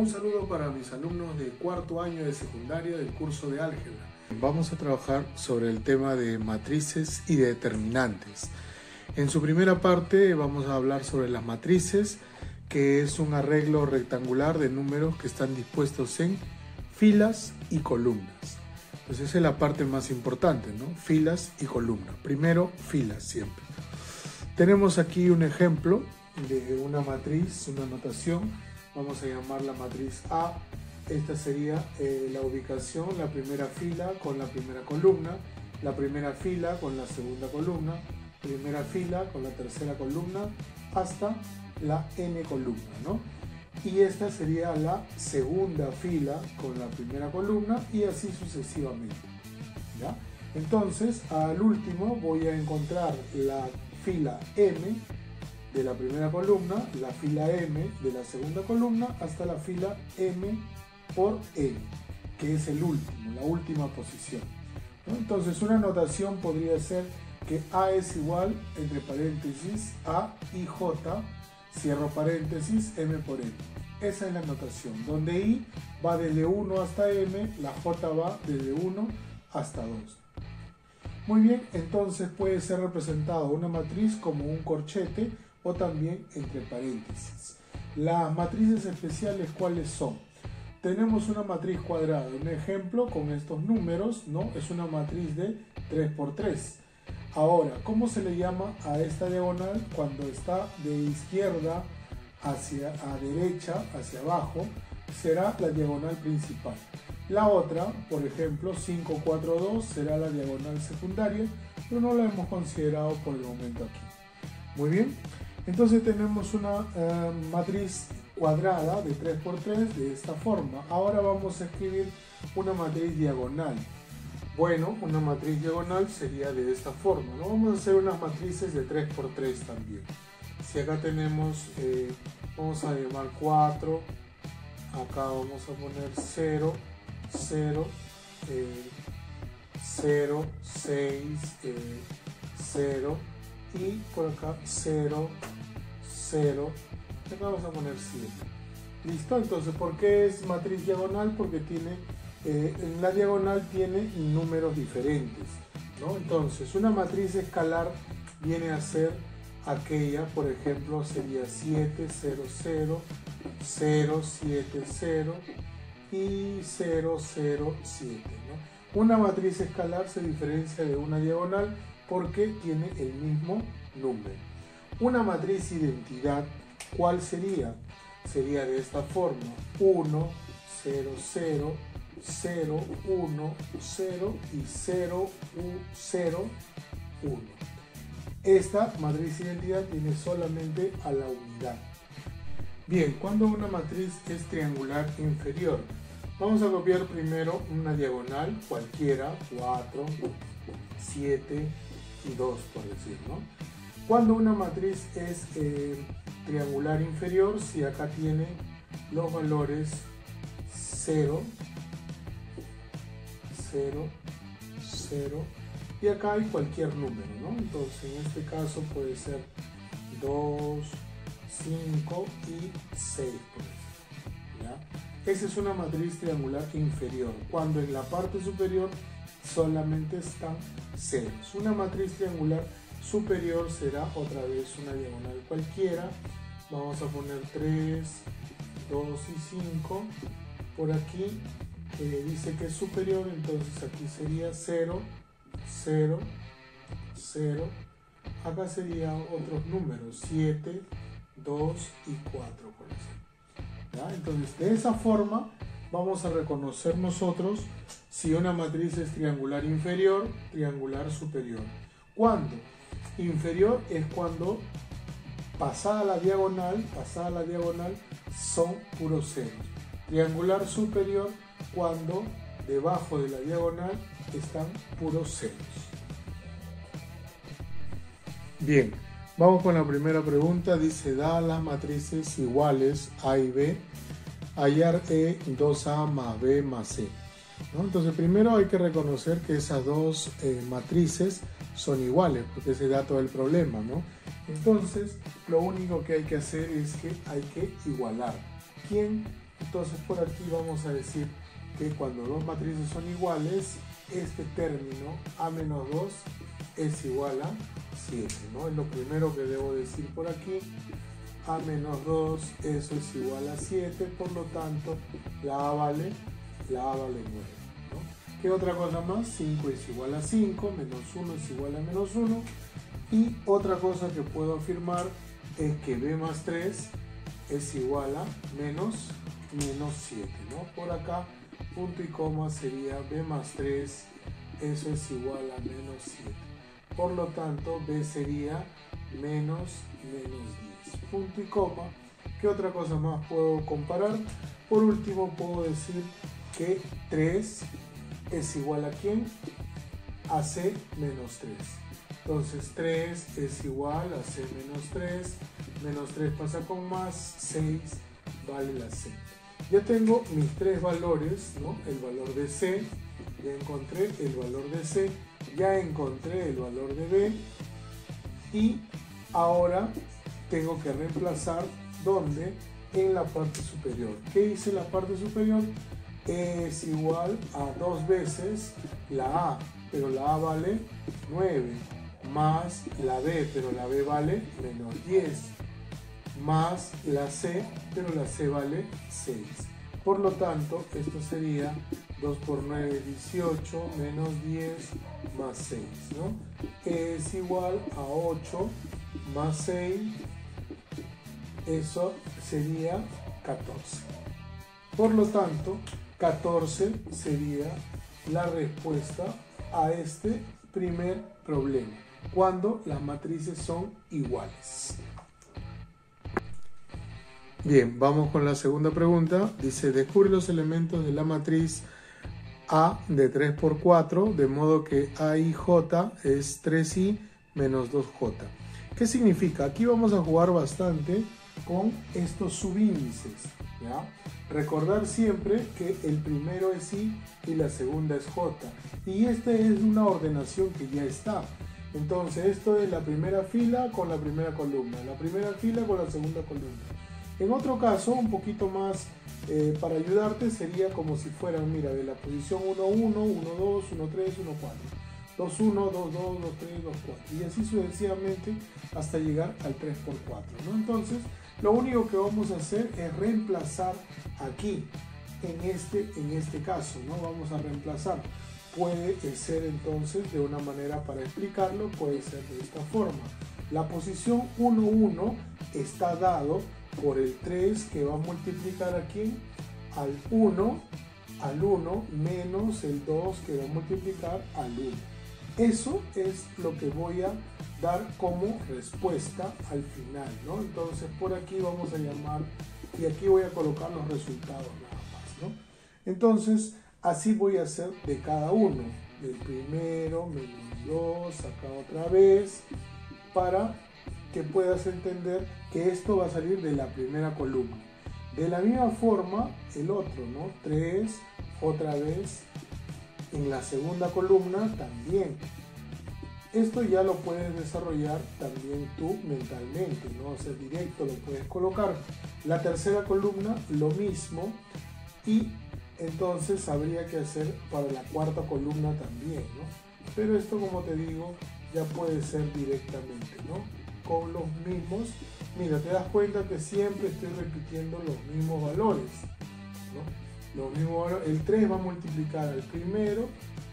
Un saludo para mis alumnos de cuarto año de secundaria del curso de álgebra. Vamos a trabajar sobre el tema de matrices y determinantes. En su primera parte vamos a hablar sobre las matrices, que es un arreglo rectangular de números que están dispuestos en filas y columnas. Entonces esa es la parte más importante, ¿no? Filas y columnas. Primero, filas siempre. Tenemos aquí un ejemplo de una matriz, una notación. Vamos a llamar la matriz A. Esta sería la ubicación, la primera fila con la primera columna, la primera fila con la segunda columna, primera fila con la tercera columna, hasta la n columna, ¿no? Y esta sería la segunda fila con la primera columna y así sucesivamente, ¿ya? Entonces, al último voy a encontrar la fila m de la primera columna, la fila m de la segunda columna, hasta la fila m por n, que es el último, la última posición, ¿no? Entonces una notación podría ser que A es igual, entre paréntesis, A y J, cierro paréntesis, m por n. Esa es la notación, donde I va desde 1 hasta m, la J va desde 1 hasta 2. Muy bien, entonces puede ser representada una matriz como un corchete o también entre paréntesis. Las matrices especiales, ¿cuáles son? Tenemos una matriz cuadrada, un ejemplo con estos números, ¿no? Es una matriz de 3 por 3. Ahora, ¿cómo se le llama a esta diagonal cuando está de izquierda a derecha, hacia abajo? Será la diagonal principal. La otra, por ejemplo, 5, 4, 2, será la diagonal secundaria, pero no la hemos considerado por el momento aquí. Muy bien, entonces tenemos una matriz cuadrada de 3 por 3 de esta forma. Ahora vamos a escribir una matriz diagonal. Bueno, una matriz diagonal sería de esta forma, ¿no? Vamos a hacer unas matrices de 3 por 3 también. Si acá tenemos, vamos a llamar 4, acá vamos a poner 0, 0, 0, 6, 0 y por acá 0, 0, acá vamos a poner 7. ¿Listo? Entonces, ¿por qué es matriz diagonal? Porque tiene, en la diagonal tiene números diferentes, ¿no? Entonces, una matriz escalar viene a ser aquella, por ejemplo, sería 7, 0, 0, 0, 7, 0 y 0, 0, 7, ¿no? Una matriz escalar se diferencia de una diagonal porque tiene el mismo número. Una matriz identidad, ¿cuál sería? Sería de esta forma: 1, 0, 0, 0, 1, 0 y 0, 0, 1. Esta matriz identidad tiene solamente a la unidad. Bien, cuando una matriz es triangular inferior, vamos a copiar primero una diagonal cualquiera, 4, 7 y 2 por decir, ¿no? Cuando una matriz es triangular inferior, si acá tiene los valores 0, 0, 0 y acá hay cualquier número, ¿no? Entonces en este caso puede ser 2, 5 y 6 por ejemplo, ¿ya? Esa es una matriz triangular inferior, cuando en la parte superior solamente están ceros. Una matriz triangular superior será otra vez una diagonal cualquiera. Vamos a poner 3, 2 y 5. Por aquí dice que es superior, entonces aquí sería 0, 0, 0. Acá serían otros números, 7, 2 y 4 por ejemplo, ¿ya? Entonces de esa forma vamos a reconocer nosotros si una matriz es triangular inferior, triangular superior. ¿Cuándo? Inferior es cuando pasada la diagonal son puros ceros. Triangular superior cuando debajo de la diagonal están puros ceros. Bien, vamos con la primera pregunta. Dice, da las matrices iguales A y B, hallar E 2A más B más C, ¿no? Entonces primero hay que reconocer que esas dos matrices son iguales, porque ese dato es el problema, ¿no? Entonces lo único que hay que hacer es que hay que igualar. ¿Quién Entonces por aquí vamos a decir que cuando dos matrices son iguales, este término A menos 2 es igual a 7, ¿no? Es lo primero que debo decir por aquí. A menos 2, eso es igual a 7, por lo tanto la A vale 9, ¿no? ¿Qué otra cosa más? 5 es igual a 5, menos 1 es igual a menos 1. Y otra cosa que puedo afirmar es que B más 3 es igual a menos 7, ¿no? Por acá, punto y coma sería B más 3, eso es igual a menos 7. Por lo tanto, B sería menos 10. Punto y coma. ¿Qué otra cosa más puedo comparar? Por último, puedo decir que 3 es igual a ¿quién? A C menos 3. Entonces 3 es igual a C menos 3. Menos 3 pasa con más, 6 vale la C. Ya tengo mis tres valores, ¿no? El valor de C, ya encontré el valor de C, ya encontré el valor de B y ahora tengo que reemplazar ¿dónde? En la parte superior. ¿Qué hice en la parte superior? Es igual a 2 veces la A, pero la A vale 9, más la B, pero la B vale menos 10, más la C, pero la C vale 6. Por lo tanto, esto sería 2 por 9, 18, menos 10, más 6, ¿no? Es igual a 8 más 6, eso sería 14. Por lo tanto, 14 sería la respuesta a este primer problema, cuando las matrices son iguales. Bien, vamos con la segunda pregunta. Dice, descubre los elementos de la matriz A de 3 por 4, de modo que A y J es 3i menos 2j. ¿Qué significa? Aquí vamos a jugar bastante con estos subíndices, ¿ya? Recordar siempre que el primero es i y la segunda es j. Y esta es una ordenación que ya está. Entonces esto es la primera fila con la primera columna, la primera fila con la segunda columna. En otro caso, un poquito más para ayudarte, sería como si fueran, mira, de la posición 1, 1, 1, 2, 1, 3, 1, 4. 2, 1, 2, 2, 2, 3, 2, 4. Y así sucesivamente hasta llegar al 3 por 4, ¿no? Entonces, lo único que vamos a hacer es reemplazar aquí, en este caso, ¿no? Vamos a reemplazar. Puede ser entonces, de una manera para explicarlo, puede ser de esta forma. La posición 1, 1 está dado por el 3 que va a multiplicar aquí al 1 menos el 2 que va a multiplicar al 1. Eso es lo que voy a dar como respuesta al final, ¿no? Entonces por aquí vamos a llamar y aquí voy a colocar los resultados nada más, ¿no? Entonces así voy a hacer de cada uno, del primero menos 2, acá otra vez, para que puedas entender que esto va a salir de la primera columna. De la misma forma el otro, ¿no? 3, otra vez en la segunda columna también. Esto ya lo puedes desarrollar también tú mentalmente, ¿no? O sea, directo lo puedes colocar. La tercera columna lo mismo y entonces habría que hacer para la cuarta columna también, ¿no? Pero esto, como te digo, ya puede ser directamente, ¿no? Con los mismos, mira, te das cuenta que siempre estoy repitiendo los mismos valores, ¿no? Los mismos valores. El 3 va a multiplicar al primero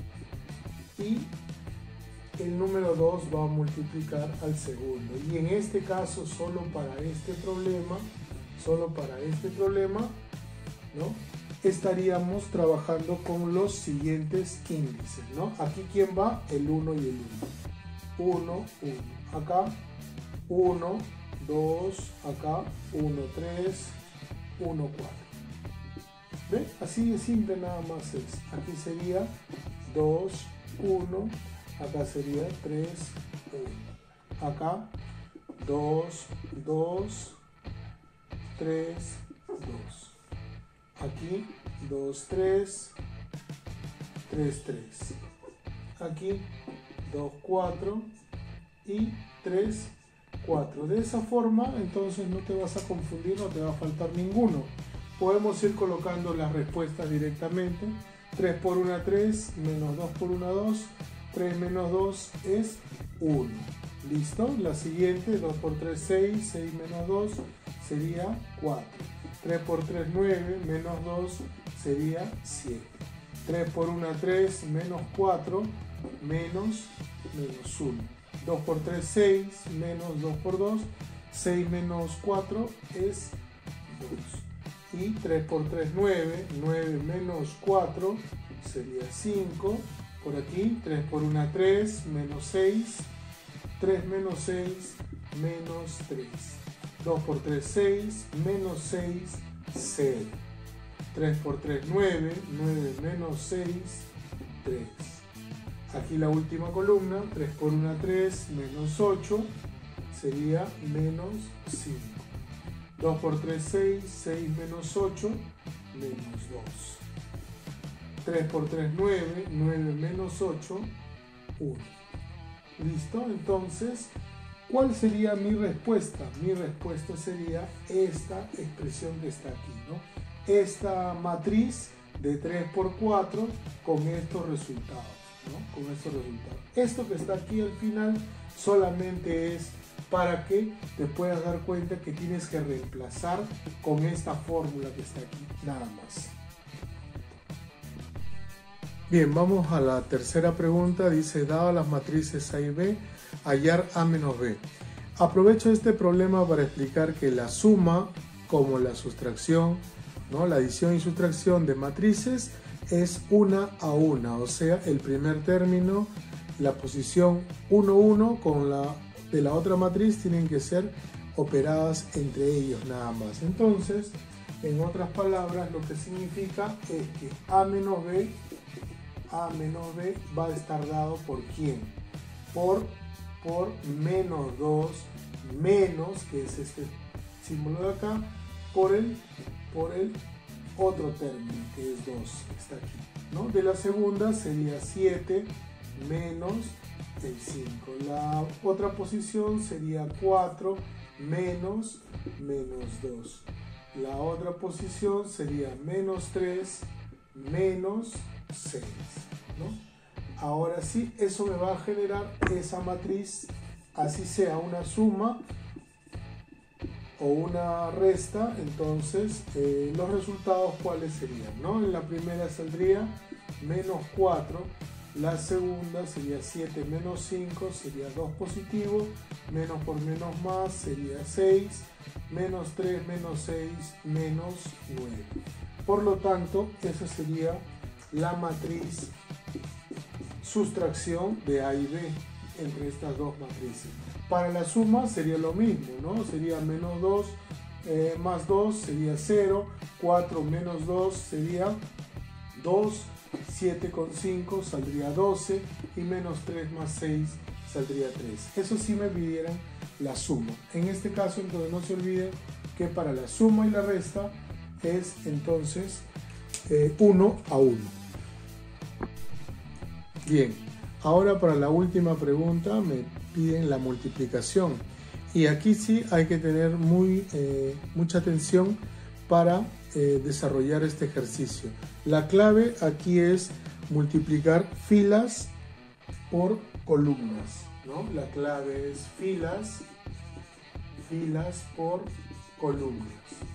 y el número 2 va a multiplicar al segundo. Y en este caso, solo para este problema, ¿no? Estaríamos trabajando con los siguientes índices, ¿no? Aquí, ¿quién va? El 1 y el 1. 1, 1. Acá 1, 2, acá 1, 3, 1, 4. ¿Ve? Así de simple nada más es. Aquí sería 2, 1, acá sería 3, 1. Acá 2, 2, 3, 2. Aquí 2, 3, 3, 3. Aquí 2, 4 y 3, 4. De esa forma, entonces no te vas a confundir, no te va a faltar ninguno. podemos ir colocando las respuestas directamente. 3 por 1, 3, menos 2 por 1, 2, 3 menos 2 es 1. ¿Listo? La siguiente, 2 por 3, 6, 6 menos 2 sería 4. 3 por 3, 9, menos 2 sería 7. 3 por 1, 3, menos 4, menos 1. 2 por 3, 6, menos 2 por 2, 6 menos 4 es 2. Y 3 por 3, 9, 9 menos 4 sería 5. Por aquí, 3 por 1, 3, menos 6, 3 menos 6, menos 3. 2 por 3, 6, menos 6, 0. 3 por 3, 9, 9 menos 6, 3. Aquí la última columna, 3 por 1, 3, menos 8, sería menos 5. 2 por 3, 6, 6 menos 8, menos 2. 3 por 3, 9, 9 menos 8, 1. ¿Listo? Entonces, ¿cuál sería mi respuesta? Mi respuesta sería esta expresión que está aquí, ¿no? Esta matriz de 3 por 4 con estos resultados, ¿no? Con estos resultados. Esto que está aquí al final solamente es para que te puedas dar cuenta que tienes que reemplazar con esta fórmula que está aquí, nada más. Bien, vamos a la tercera pregunta. Dice, dadas las matrices A y B, hallar A menos B. Aprovecho este problema para explicar que la suma, como la sustracción, ¿no? La adición y sustracción de matrices es una a una, o sea, el primer término, la posición 1, 1 con la de la otra matriz tienen que ser operadas entre ellos nada más. Entonces, en otras palabras, lo que significa es que A menos B va a estar dado por ¿quién? Por menos 2 menos, que es este símbolo de acá, por el otro término, que es 2, que está aquí, ¿no? De la segunda sería 7 menos el 5. La otra posición sería 4 menos 2. La otra posición sería menos 3 menos 6, ¿no? Ahora sí, eso me va a generar esa matriz, así sea una suma o una resta. Entonces los resultados cuáles serían, ¿no? En la primera saldría menos 4, la segunda sería 7 menos 5, sería 2 positivo, menos por menos más sería 6, menos 3 menos 6 menos 9. Por lo tanto, esa sería la matriz sustracción de A y B entre estas dos matrices. Para la suma sería lo mismo, ¿no? Sería menos 2 más 2 sería 0, 4 menos 2 sería 2, 7 con 5 saldría 12 y menos 3 más 6 saldría 3. Eso sí me pidieran la suma. En este caso, entonces no se olviden que para la suma y la resta es entonces 1 a 1. Bien, ahora para la última pregunta me piden la multiplicación. Y aquí sí hay que tener mucha atención para desarrollar este ejercicio. La clave aquí es multiplicar filas por columnas, ¿no? La clave es filas por columnas.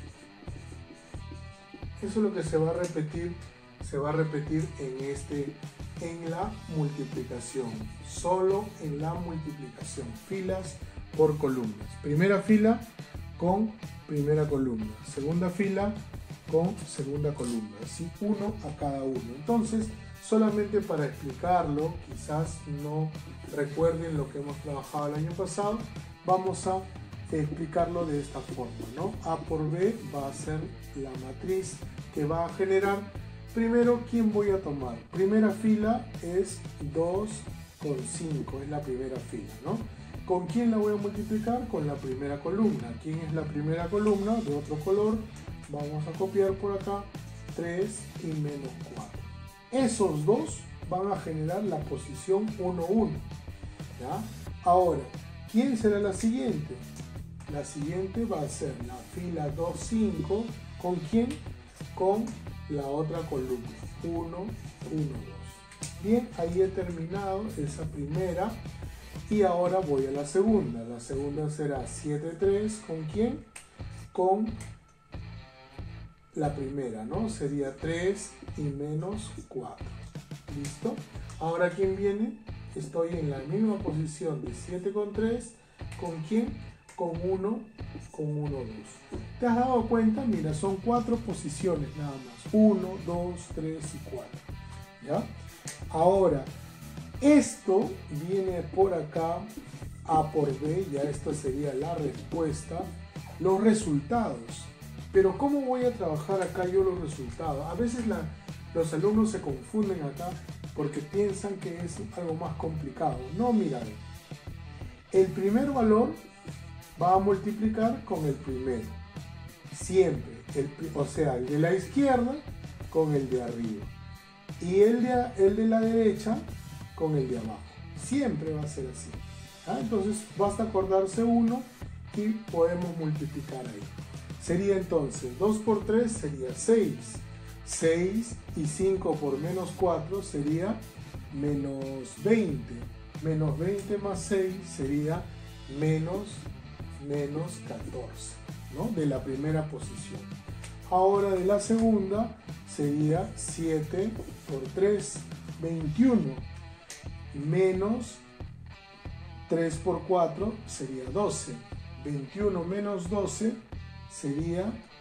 Eso es lo que se va a repetir en la multiplicación, solo en la multiplicación, filas por columnas. Primera fila con primera columna, segunda fila con segunda columna, así uno a cada uno. Entonces, solamente para explicarlo, quizás no recuerden lo que hemos trabajado el año pasado, vamos a explicarlo de esta forma, ¿no? A por B va a ser la matriz que va a generar. Primero, ¿quién voy a tomar? Primera fila es 2 con 5, es la primera fila, ¿no? ¿Con quién la voy a multiplicar? Con la primera columna. ¿Quién es la primera columna? De otro color. Vamos a copiar por acá 3 y menos 4. Esos dos van a generar la posición 1, 1. ¿Ya? Ahora, ¿quién será la siguiente? La siguiente va a ser la fila 2, 5 ¿Con quién? Con la otra columna. 1, 1, 2. Bien, ahí he terminado esa primera. Y ahora voy a la segunda. La segunda será 7, 3. ¿Con quién? Con la primera, ¿no? Sería 3 y menos 4. ¿Listo? Ahora, ¿quién viene? Estoy en la misma posición de 7 con 3. ¿Con quién? Con 1, 2. ¿Te has dado cuenta? Mira, son 4 posiciones nada más. 1, 2, 3 y 4. ¿Ya? Ahora, esto viene por acá, A por B, ya esto sería la respuesta, los resultados. Pero ¿cómo voy a trabajar acá yo los resultados? A veces los alumnos se confunden acá porque piensan que es algo más complicado. No, mira, el primer valor va a multiplicar con el primero. Siempre, o sea, el de la izquierda con el de arriba. Y el de la derecha con el de abajo. Siempre va a ser así. ¿Ah? Entonces basta acordarse uno y podemos multiplicar ahí. Sería entonces 2 por 3 sería 6. 6 y 5 por menos 4 sería menos 20. Menos 20 más 6 sería menos 14, ¿no? De la primera posición. Ahora de la segunda sería 7 por 3, 21. Menos 3 por 4 sería 12. 21 menos 12 sería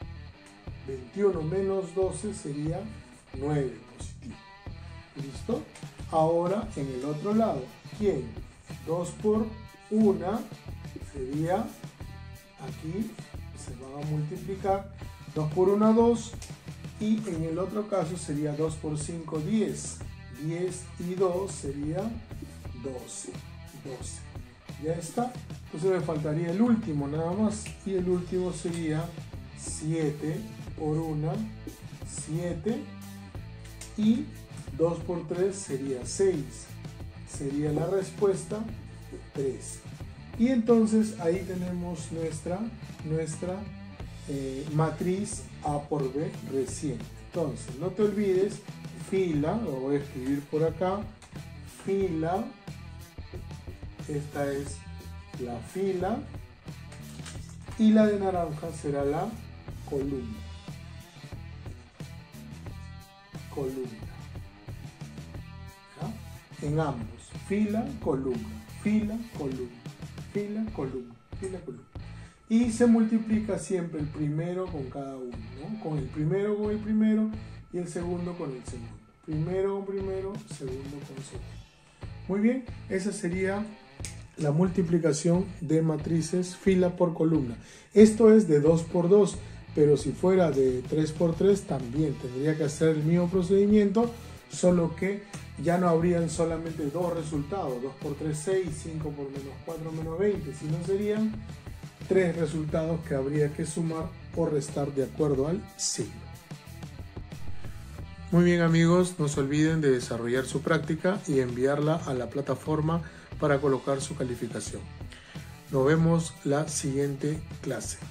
9 positivo. ¿Listo? Ahora en el otro lado, ¿quién? 2 por 1 sería, aquí se van a multiplicar, 2 por 1, 2, y en el otro caso sería 2 por 5, 10. 10 y 2 sería 12. Ya está. Entonces me faltaría el último nada más. Y el último sería 7 por 1, 7. Y 2 por 3 sería 6. Sería la respuesta 3. Y entonces ahí tenemos nuestra matriz A por B recién. Entonces no te olvides, fila, lo voy a escribir por acá, fila, esta es la fila, y la de naranja será la columna. ¿Ya? En ambos, fila, columna, fila, columna, fila, columna, fila, columna. Y se multiplica siempre el primero con cada uno, ¿no? Con el primero y el segundo con el segundo. Primero con primero, segundo con segundo. Muy bien, esa sería la multiplicación de matrices fila por columna. Esto es de 2 por 2, pero si fuera de 3 por 3 también tendría que hacer el mismo procedimiento, solo que ya no habrían solamente dos resultados, 2 por 3, 6, 5 por menos 4, menos 20, sino serían 3 resultados que habría que sumar o restar de acuerdo al signo. Muy bien amigos, no se olviden de desarrollar su práctica y enviarla a la plataforma para colocar su calificación. Nos vemos la siguiente clase.